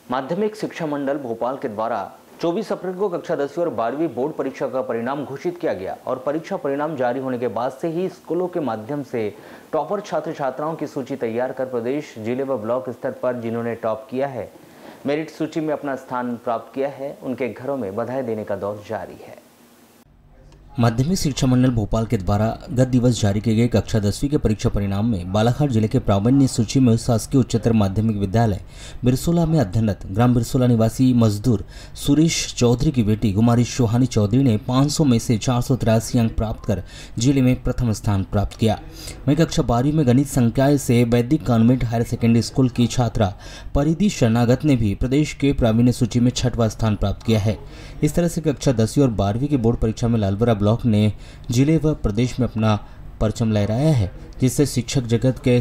माध्यमिक शिक्षा मंडल भोपाल के द्वारा 24 अप्रैल को कक्षा 10वीं और 12वीं बोर्ड परीक्षा का परिणाम घोषित किया गया और परीक्षा परिणाम जारी होने के बाद से ही स्कूलों के माध्यम से टॉपर छात्र छात्राओं की सूची तैयार कर प्रदेश, जिले व ब्लॉक स्तर पर जिन्होंने टॉप किया है, मेरिट सूची में अपना स्थान प्राप्त किया है, उनके घरों में बधाई देने का दौर जारी है। माध्यमिक शिक्षा मंडल भोपाल के द्वारा गत दिवस जारी किए गए कक्षा 10वीं के परीक्षा परिणाम में बालाघाट जिले के प्रावीण्य सूची में शासकीय उच्चतर माध्यमिक विद्यालय बिरसोला में अध्ययनरत ग्राम बिरसोला निवासी मजदूर सुरेश चौधरी की बेटी कुमारी सुहानी चौधरी ने 500 में से 483 अंक प्राप्त कर जिले में प्रथम स्थान प्राप्त किया। वहीं कक्षा 12वीं में गणित संकाय से वैदिक कॉन्वेंट हायर सेकेंडरी स्कूल की छात्रा परिधि शरणागत ने भी प्रदेश के प्रावीण्य सूची में 6वां स्थान प्राप्त किया है। इस तरह से कक्षा 10वीं और 12वीं की बोर्ड परीक्षा में लालबरा ब्लॉक ने जिले व प्रदेश में अपना परचम लहराया है, जिससे शिक्षा जगत के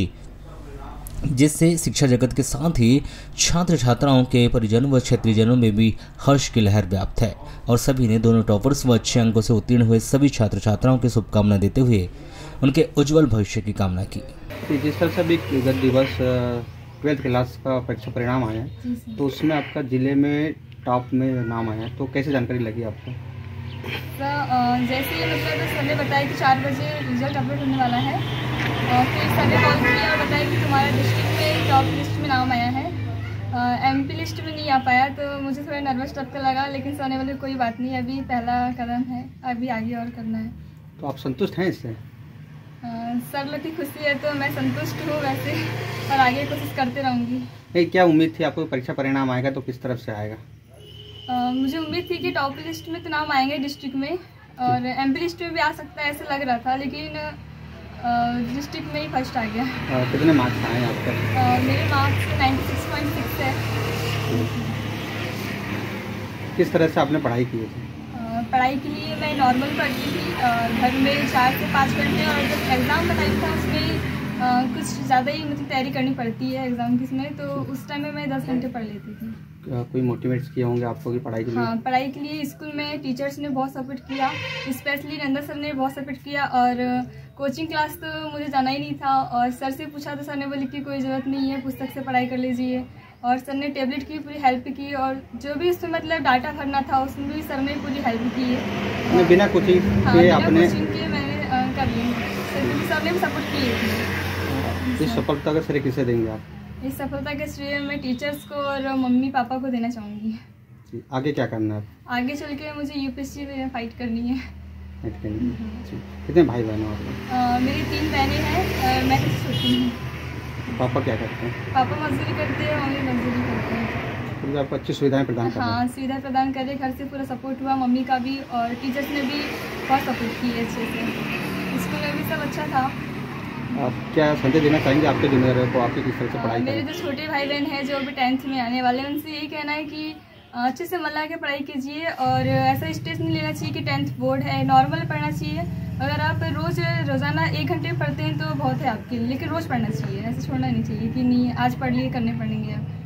साथ ही छात्र छात्राओं के परिजन व क्षेत्रीजनों में भी हर्ष की लहर व्याप्त है और सभी ने दोनों टॉपर्स व अच्छे अंकों से उत्तीर्ण हुए सभी छात्र छात्राओं की शुभकामना देते हुए उनके उज्जवल भविष्य की कामना की। जिस तरह से अभी गत दिवस 12th क्लास का परीक्षा परिणाम आया है, तो उसमें आपका जिले में टॉप में नाम आया, तो कैसे जानकारी लगी आपको? जैसे ही मतलब सर ने बताया कि 4 बजे रिजल्ट अपलोड होने वाला है, फिर सर ने कॉल किया और बताया कि तुम्हारा डिस्ट्रिक्ट में टॉप लिस्ट में नाम आया है। एमपी लिस्ट में नहीं आ पाया तो मुझे थोड़ा नर्वस टाइप का लगा, लेकिन सर ने बोले कोई बात नहीं, अभी पहला कदम है, अभी आगे और करना है। तो आप संतुष्ट हैं इससे? सर लोग की खुशी है तो मैं संतुष्ट हूँ वैसे, और आगे कोशिश करते रहूँगी। क्या उम्मीद थी आपको परीक्षा परिणाम आएगा तो किस तरफ से आएगा? मुझे उम्मीद थी कि टॉप लिस्ट में तो नाम आएंगे डिस्ट्रिक्ट में, और एमपी लिस्ट में भी आ सकता है ऐसे लग रहा था, लेकिन डिस्ट्रिक्ट में ही फर्स्ट आ गया। कितने मार्क्स आए आपके? मेरे मार्क्स 96.6 है। किस तरह से आपने पढ़ाई की थी? पढ़ाई के लिए मैं नॉर्मल पढ़ती थी, घर में 4 से 5 घंटे, और जब एग्ज़ाम का टाइम था उसमें कुछ ज़्यादा ही मतलब तैयारी करनी पड़ती है एग्ज़ाम की में, तो उस टाइम में मैं 10 घंटे पढ़ लेती थी। कोई मोटिवेट किए होंगे आपको कि पढ़ाई के लिए? हाँ, पढ़ाई के लिए स्कूल में टीचर्स ने बहुत सपोर्ट किया, स्पेशली नंदा सर ने बहुत सपोर्ट किया, और कोचिंग क्लास तो मुझे जाना ही नहीं था, और सर से पूछा तो सर ने बोली कि कोई ज़रूरत नहीं है, पुस्तक से पढ़ाई कर लीजिए, और सर ने टैबलेट की पूरी हेल्प की, और जो भी उसमें मतलब डाटा भरना था उसमें भी सर ने पूरी हेल्प की है। बिना कोचिंग के आपने? कोचिंग के मैंने कर ली, सर ने भी सपोर्ट किए। इस सफलता का श्रेय किसे देंगे आप? इस सफलता के श्रेय मैं टीचर्स को और मम्मी पापा को देना चाहूँगी। आगे क्या करना है? आगे चल के मुझे यूपीएससी में फाइट करनी है। कितने भाई बहन हो आप? मेरी 3 बहनें हैं, मैं सबसे छोटी हूँ। पापा क्या करते हैं? पापा मजदूरी करते हैं, मम्मी मजदूरी करते हैं। तो आपको अच्छी सुविधाएं प्रदान कर रहे हैं? हाँ, सुविधा प्रदान कर रहे, घर से पूरा सपोर्ट हुआ, मम्मी का भी, और टीचर्स ने भी बहुत सपोर्ट किया अच्छे से। स्कूल में भी सब अच्छा था। आप क्या संदेश देना चाहेंगे आपके जूनियर को, आपकी किस तरह से पढ़ाई? मेरे जो छोटे भाई बहन हैं जो अभी 10th में आने वाले हैं, उनसे यही कहना है कि अच्छे से मन लगा के पढ़ाई कीजिए, और ऐसा स्टेज नहीं लेना चाहिए कि 10th बोर्ड है, नॉर्मल पढ़ना चाहिए। अगर आप रोज़ाना 1 घंटे पढ़ते हैं तो बहुत है आपके लिए, लेकिन रोज़ पढ़ना चाहिए, ऐसे छोड़ना नहीं चाहिए कि नहीं आज पढ़ लिए करने पड़ेंगे।